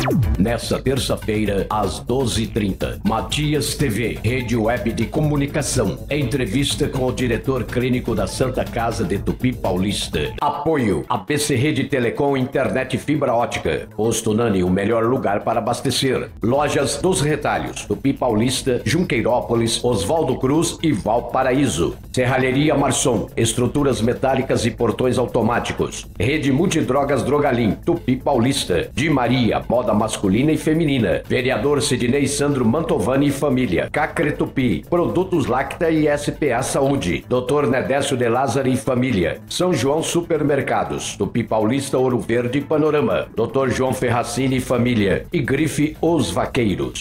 Nessa terça-feira, às 12h30, Matias TV, Rede Web de Comunicação. Entrevista com o diretor clínico da Santa Casa de Tupi Paulista. Apoio ABC Rede Telecom, internet fibra ótica. Posto Nani, o melhor lugar para abastecer. Lojas dos Retalhos, Tupi Paulista, Junqueirópolis, Oswaldo Cruz e Valparaíso. Serralheria Marçom, estruturas metálicas e portões automáticos. Rede Multidrogas Drogalim, Tupi Paulista. De Maria, moda masculina e feminina. Vereador Sidney Sandro Mantovani e família. Cacre Tupi, produtos Lacta e SPA Saúde. Dr. Nedécio de Lázaro e família. São João Supermercados, Tupi Paulista, Ouro Verde e Panorama. Dr. João Ferracini e família. E Grife Os Vaqueiros.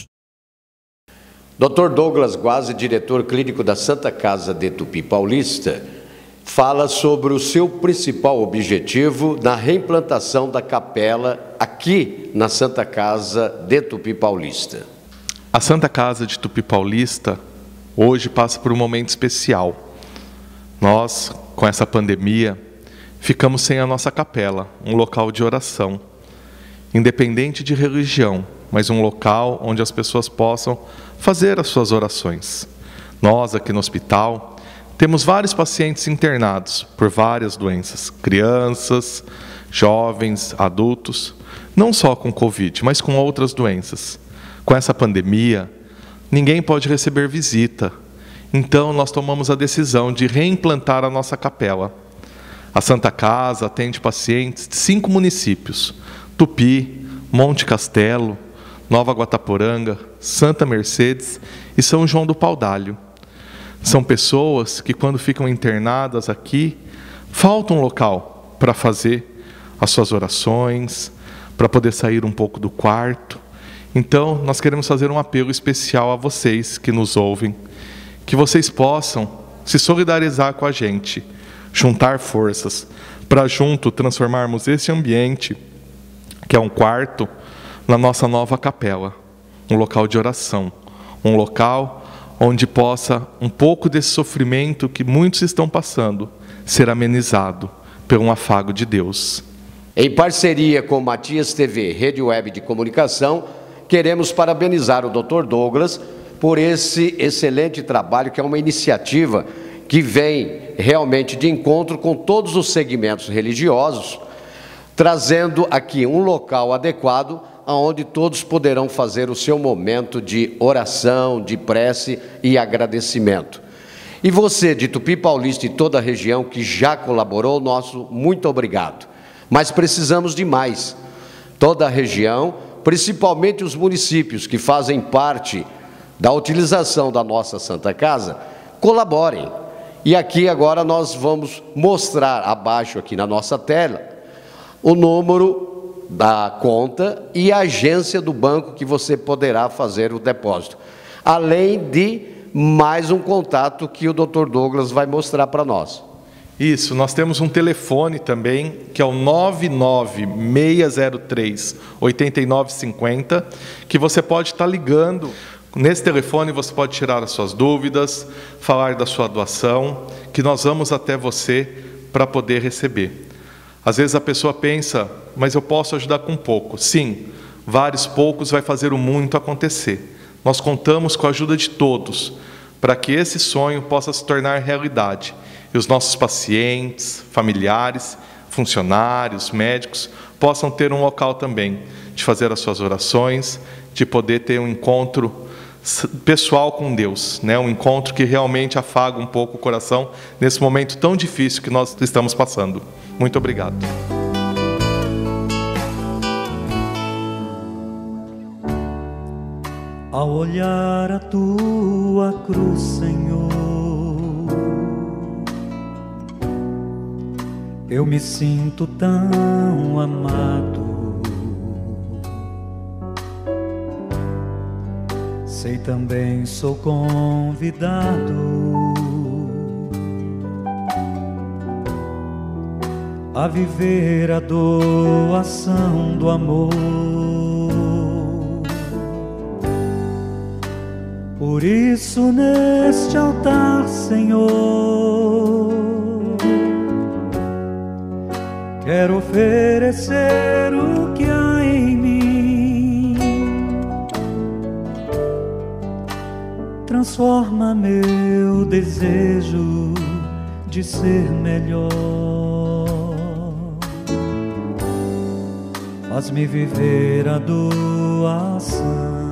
Dr. Douglas Guazzi, diretor clínico da Santa Casa de Tupi Paulista, fala sobre o seu principal objetivo na reimplantação da capela aqui na Santa Casa de Tupi Paulista. A Santa Casa de Tupi Paulista hoje passa por um momento especial. Nós, com essa pandemia, ficamos sem a nossa capela, um local de oração, independente de religião, mas um local onde as pessoas possam fazer as suas orações. Nós, aqui no hospital, temos vários pacientes internados por várias doenças, crianças, jovens, adultos, não só com Covid, mas com outras doenças. Com essa pandemia, ninguém pode receber visita, então nós tomamos a decisão de reimplantar a nossa capela. A Santa Casa atende pacientes de 5 municípios: Tupi, Monte Castelo, Nova Guataporanga, Santa Mercedes e São João do Paudalho. São pessoas que, quando ficam internadas aqui, falta um local para fazer as suas orações, para poder sair um pouco do quarto. Então, nós queremos fazer um apelo especial a vocês que nos ouvem, que vocês possam se solidarizar com a gente, juntar forças, para junto transformarmos esse ambiente, que é um quarto, na nossa nova capela, um local de oração, um local onde possa um pouco desse sofrimento que muitos estão passando ser amenizado por um afago de Deus. Em parceria com Matias TV, Rede Web de Comunicação, queremos parabenizar o Dr. Douglas por esse excelente trabalho, que é uma iniciativa que vem realmente de encontro com todos os segmentos religiosos, trazendo aqui um local adequado onde todos poderão fazer o seu momento de oração, de prece e agradecimento. E você, de Tupi Paulista e toda a região que já colaborou, nosso muito obrigado. Mas precisamos de mais. Toda a região, principalmente os municípios que fazem parte da utilização da nossa Santa Casa, colaborem. E aqui agora nós vamos mostrar abaixo aqui na nossa tela o número da conta e a agência do banco que você poderá fazer o depósito. Além de mais um contato que o Dr. Douglas vai mostrar para nós. Isso, nós temos um telefone também, que é o 99603-8950, que você pode estar ligando. Nesse telefone você pode tirar as suas dúvidas, falar da sua doação, que nós vamos até você para poder receber. Às vezes a pessoa pensa, mas eu posso ajudar com pouco. Sim, vários poucos vai fazer o muito acontecer. Nós contamos com a ajuda de todos, para que esse sonho possa se tornar realidade. E os nossos pacientes, familiares, funcionários, médicos, possam ter um local também de fazer as suas orações, de poder ter um encontro pessoal com Deus, né? Um encontro que realmente afaga um pouco o coração nesse momento tão difícil que nós estamos passando. Muito obrigado. Ao olhar a tua cruz, Senhor, eu me sinto tão amado. Sei também sou convidado a viver a doação do amor. Por isso neste altar, Senhor, quero oferecer o que há em mim, transforma meu desejo de ser melhor. Faz-me viver a doação.